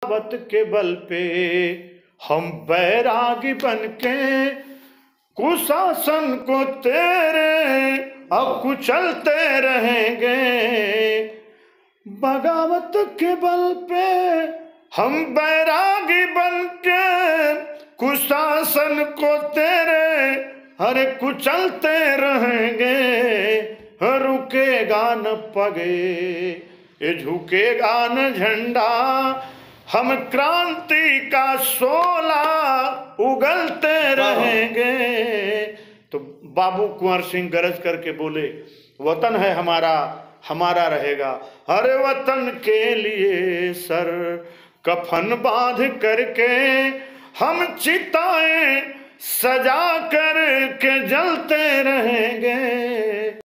बगावत के बल पे हम बैरागी बनके कुशासन को तेरे अब कुचलते रहेंगे। बगावत के बल पे हम बैरागी बनके कुशासन को तेरे हरे कुचलते रहेंगे। रुकेगा न पगे ये झुकेगा न झंडा, हम क्रांति का शोला उगलते रहेंगे। तो बाबू कुंवर सिंह गरज करके बोले, वतन है हमारा, हमारा रहेगा। अरे वतन के लिए सर कफन बांध करके हम चिताएं सजा कर के जलते रहेंगे।